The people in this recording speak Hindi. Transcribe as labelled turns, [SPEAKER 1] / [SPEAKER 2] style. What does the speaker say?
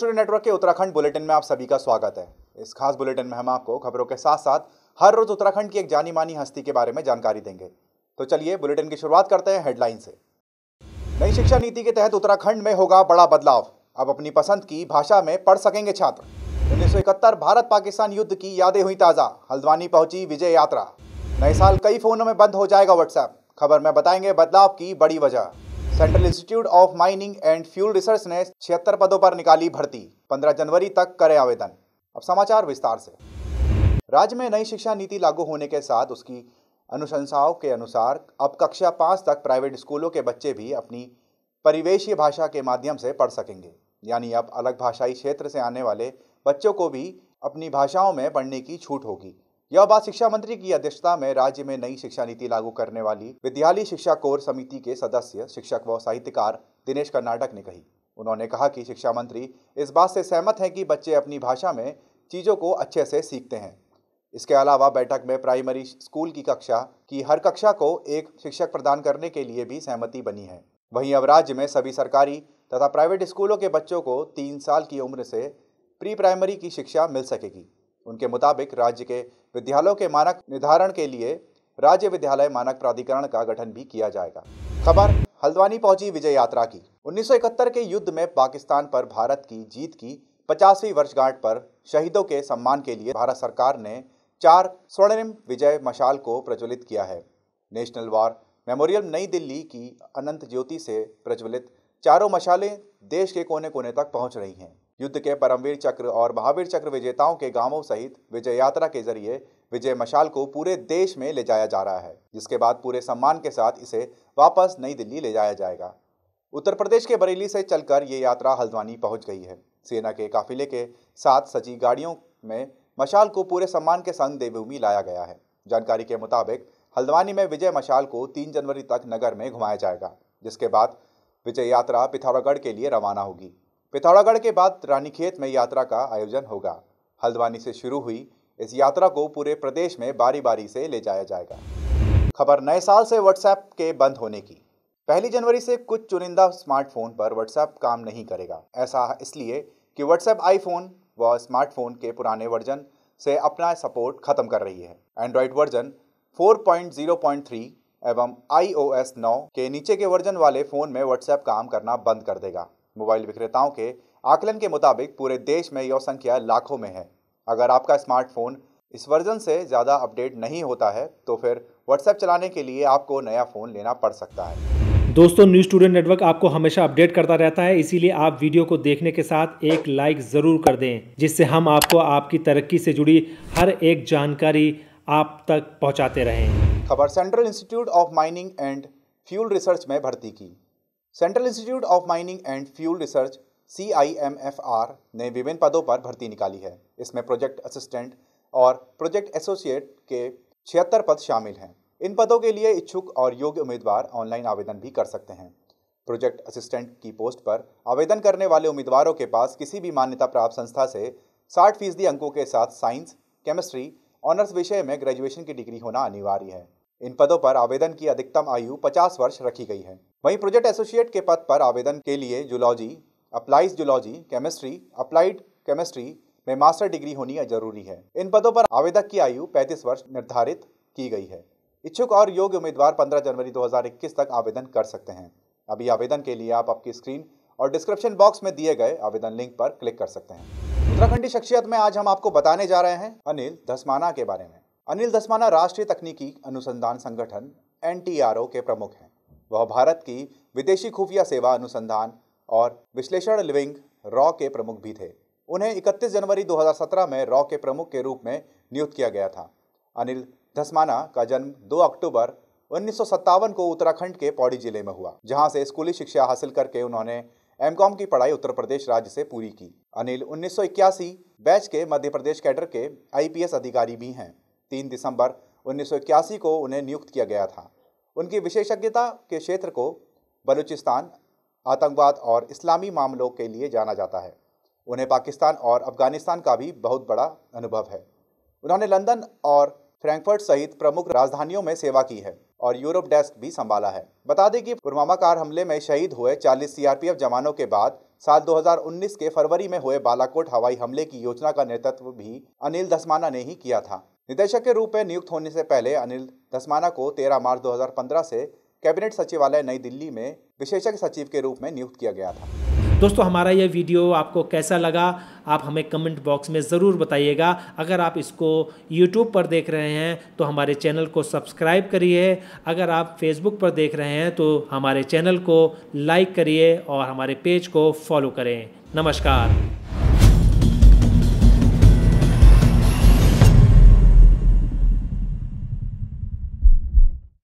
[SPEAKER 1] स्टूडेंट नेटवर्क के उत्तराखंड बुलेटिन में आप सभी का स्वागत है। इस खास बुलेटिन में हम आपको खबरों के साथ साथ हर रोज उत्तराखंड की एक जानी मानी हस्ती के बारे में जानकारी देंगे। तो चलिए बुलेटिन की शुरुआत करते हैं हेडलाइन से। नई शिक्षा नीति के तहत उत्तराखंड में होगा बड़ा बदलाव। अब अपनी पसंद की भाषा में पढ़ सकेंगे छात्र। 1971 भारत पाकिस्तान युद्ध की यादें हुई ताज़ा। हल्द्वानी पहुंची विजय यात्रा। नए साल कई फोनों में बंद हो जाएगा व्हाट्सएप। खबर में बताएंगे बदलाव की बड़ी वजह। Central institute of mining and fuel research ने 76 पदों पर निकाली भर्ती। 15 जनवरी तक करे आवेदन। अब समाचार विस्तार से। राज्य में नई शिक्षा नीति लागू होने के साथ उसकी अनुशंसाओं के अनुसार अब कक्षा 5 तक प्राइवेट स्कूलों के बच्चे भी अपनी परिवेशीय भाषा के माध्यम से पढ़ सकेंगे। यानी अब अलग भाषाई क्षेत्र से आने वाले बच्चों को भी अपनी भाषाओं में पढ़ने की छूट होगी। यह बात शिक्षा मंत्री की अध्यक्षता में राज्य में नई शिक्षा नीति लागू करने वाली विद्यालय शिक्षा कोर समिति के सदस्य शिक्षक व साहित्यकार दिनेश कर्नाटक ने कही। उन्होंने कहा कि शिक्षा मंत्री इस बात से सहमत हैं कि बच्चे अपनी भाषा में चीज़ों को अच्छे से सीखते हैं। इसके अलावा बैठक में प्राइमरी स्कूल की कक्षा की हर कक्षा को एक शिक्षक प्रदान करने के लिए भी सहमति बनी है। वहीं अब राज्य में सभी सरकारी तथा प्राइवेट स्कूलों के बच्चों को 3 साल की उम्र से प्री प्राइमरी की शिक्षा मिल सकेगी। उनके मुताबिक राज्य के विद्यालयों के मानक निर्धारण के लिए राज्य विद्यालय मानक प्राधिकरण का गठन भी किया जाएगा। खबर हल्द्वानी पहुंची विजय यात्रा की। 1971 के युद्ध में पाकिस्तान पर भारत की जीत की 50वीं वर्षगांठ पर शहीदों के सम्मान के लिए भारत सरकार ने 4 स्वर्णिम विजय मशाल को प्रज्वलित किया है। नेशनल वॉर मेमोरियल नई दिल्ली की अनंत ज्योति से प्रज्वलित चारों मशालें देश के कोने कोने तक पहुंच रही हैं। युद्ध के परमवीर चक्र और महावीर चक्र विजेताओं के गांवों सहित विजय यात्रा के जरिए विजय मशाल को पूरे देश में ले जाया जा रहा है, जिसके बाद पूरे सम्मान के साथ इसे वापस नई दिल्ली ले जाया जाएगा। उत्तर प्रदेश के बरेली से चलकर ये यात्रा हल्द्वानी पहुंच गई है। सेना के काफिले के साथ सजी गाड़ियों में मशाल को पूरे सम्मान के संग देवभूमि लाया गया है। जानकारी के मुताबिक हल्द्वानी में विजय मशाल को 3 जनवरी तक नगर में घुमाया जाएगा, जिसके बाद विजय यात्रा पिथौरागढ़ के लिए रवाना होगी। पिथौरागढ़ के बाद रानीखेत में यात्रा का आयोजन होगा। हल्द्वानी से शुरू हुई इस यात्रा को पूरे प्रदेश में बारी बारी से ले जाया जाएगा। खबर नए साल से व्हाट्सएप के बंद होने की। 1 जनवरी से कुछ चुनिंदा स्मार्टफोन पर व्हाट्सएप काम नहीं करेगा। ऐसा इसलिए कि व्हाट्सएप आईफोन व स्मार्टफोन के पुराने वर्जन से अपना सपोर्ट खत्म कर रही है। एंड्रॉयड वर्जन 4.0.3 एवं iOS 9 के नीचे के वर्जन वाले फ़ोन में व्हाट्सएप काम करना बंद कर देगा। मोबाइल विक्रेताओं के आकलन के मुताबिक पूरे देश में यह संख्या लाखों में है। अगर आपका स्मार्टफोन इस वर्जन से ज़्यादा अपडेट नहीं होता है तो फिर व्हाट्सएप चलाने के लिए आपको नया फ़ोन लेना पड़ सकता है।
[SPEAKER 2] दोस्तों, न्यूज़ स्टूडेंट नेटवर्क आपको हमेशा अपडेट करता रहता है, इसीलिए आप वीडियो को देखने के साथ एक लाइक ज़रूर कर दें, जिससे हम आपको आपकी तरक्की से जुड़ी हर एक जानकारी आप तक पहुंचाते रहें।
[SPEAKER 1] खबर central institute of mining and fuel research में भर्ती की। Central institute of mining and fuel research CIMFR ने विभिन्न पदों पर भर्ती निकाली है। इसमें प्रोजेक्ट असिस्टेंट और प्रोजेक्ट एसोसिएट के 76 पद शामिल हैं। इन पदों के लिए इच्छुक और योग्य उम्मीदवार ऑनलाइन आवेदन भी कर सकते हैं। प्रोजेक्ट असिस्टेंट की पोस्ट पर आवेदन करने वाले उम्मीदवारों के पास किसी भी मान्यता प्राप्त संस्था से 60% अंकों के साथ साइंस, केमिस्ट्री, ऑनर्स विषय में ग्रेजुएशन की डिग्री होना अनिवार्य है। इन पदों पर आवेदन की अधिकतम आयु 50 वर्ष रखी गई है। वहीं प्रोजेक्ट एसोसिएट के पद पर आवेदन के लिए zoology, applied zoology, chemistry, applied chemistry में मास्टर डिग्री होनी जरूरी है। इन पदों पर आवेदक की आयु 35 वर्ष निर्धारित की गई है। इच्छुक और योग्य उम्मीदवार 15 जनवरी 2021 तक आवेदन कर सकते हैं। अभी आवेदन के लिए आप आपकी स्क्रीन और डिस्क्रिप्शन बॉक्स में दिए गए आवेदन लिंक पर क्लिक कर सकते हैं। उत्तराखंडी शख्सियत में आज हम आपको बताने जा रहे हैं अनिल धस्माना के बारे में। अनिल धस्माना राष्ट्रीय तकनीकी अनुसंधान संगठन NTRO के प्रमुख हैं। वह भारत की विदेशी खुफिया सेवा अनुसंधान और विश्लेषण लिविंग रॉ के प्रमुख भी थे। उन्हें 31 जनवरी 2017 में रॉ के प्रमुख के रूप में नियुक्त किया गया था। अनिल धस्माना का जन्म 2 अक्टूबर 1957 को उत्तराखंड के पौड़ी जिले में हुआ, जहां से स्कूली शिक्षा हासिल करके उन्होंने M.Com की पढ़ाई उत्तर प्रदेश राज्य से पूरी की। अनिल 1981 बैच के मध्य प्रदेश कैडर के IPS अधिकारी भी हैं। 3 दिसंबर 1981 को उन्हें नियुक्त किया गया था। उनकी विशेषज्ञता के क्षेत्र को बलूचिस्तान, आतंकवाद और इस्लामी मामलों के लिए जाना जाता है। उन्हें पाकिस्तान और अफगानिस्तान का भी बहुत बड़ा अनुभव है। उन्होंने लंदन और फ्रैंकफर्ट सहित प्रमुख राजधानियों में सेवा की है और यूरोप डेस्क भी संभाला है। बता दें कि पुलवामा कार हमले में शहीद हुए 40 CRPF जवानों के बाद साल 2019 के फरवरी में हुए बालाकोट हवाई हमले की योजना का नेतृत्व भी अनिल धस्माना ने ही किया था। निदेशक के रूप में नियुक्त होने से पहले अनिल धस्माना को 13 मार्च 2015 से कैबिनेट सचिवालय नई दिल्ली में विशेषज्ञ सचिव के रूप में नियुक्त किया गया था।
[SPEAKER 2] दोस्तों, हमारा यह वीडियो आपको कैसा लगा आप हमें कमेंट बॉक्स में ज़रूर बताइएगा। अगर आप इसको YouTube पर देख रहे हैं तो हमारे चैनल को सब्सक्राइब करिए। अगर आप Facebook पर देख रहे हैं तो हमारे चैनल को लाइक करिए और हमारे पेज को फॉलो करें। नमस्कार।